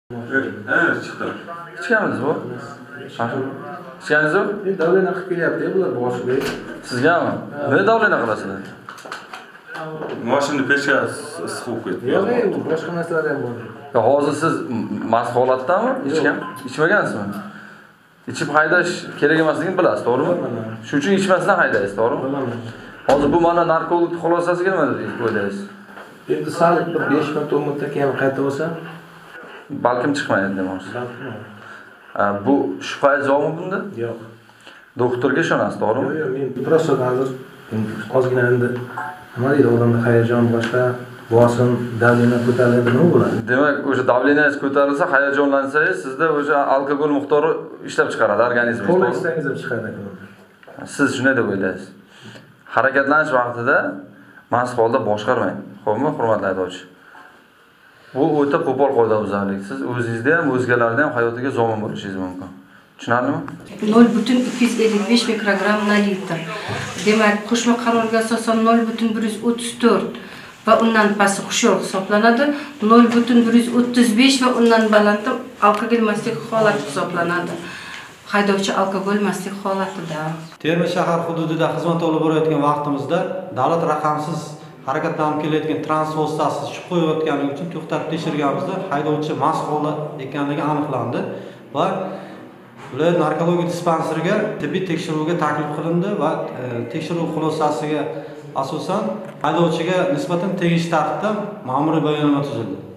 Evet, çıktı. Ichganmisiz bu? Ichganingiz yo'q? Davlena qilib kelyapti bular boshiga. Sizgami? Nima davlena qilasizlar? Mashinani pechga issiq bo'lib ketdi. Yo'q, boshqa narsalar ham bor. Ya hozir siz mast holatdami? Ichmagansizmi? Ichib haydash kerak emasligini bilasiz, to'g'rimi? Shuning uchun ichmasdan haydaysiz, to'g'rimi? Bilaman. Hozir bu mana narkolog xulosasiga nima deb o'ylaysiz? Endi sal bir 5 minut 10 minutdan keyin qaytib olsa, Balkim chiqmaydi demoqchisiz. Bu shubhangiz bormi bunda? yo'q. Doktorga ishonasiz, to'g'rimi? Yo'q, men просто hozir ozgina endi nima deydi, odamda hayajon boshqa, bosim, davlena ko'tariladi, nima bo'ladi? Demak, o'sha davleniyaz ko'tarilsa, hayajonlansangiz, sizda o'sha alkogol miqdori ishlab chiqaradi organizmingiz. Xohlasangiz ham chiqadi ekan. Siz shunday deb o'ylaysiz. Harakatlanish vaqtida mast holda boshqarmang. Xo'pmi, hurmatli haydovchi? Bu o'ta qo'pol qoidabuzarlik. Siz o'zingizda ham, o'zgalarda ham hayotiga zomin bo'lishingiz mumkin. Tushunarlimi? 0,255 mikrogramm na litr. Demak, qo'shma qarorga asosan 0,134 va undan pasti hushyor hisoblanadi. 0,135 va undan baland alkogol mastlik holati hisoblanadi. Haydovchi alkogol mastlik holatida. Termiz shahar hududida xizmat olib borayotgan vaqtimizda davlat raqamsiz harakatlanib kelayotgan transport vositasi tushib qo'yayotganligi uchun to'xtatib tekshirganimizda haydovchi mast holda ekanligi aniqlandi va viloyat narkologiya dispanseriga tibbiy tekshiruvga taklif qilindi va tekshiruv xulosasiga asosan haydovchiga nisbatan tegishli tartibda ma'muriy bayonnoma tuzildi.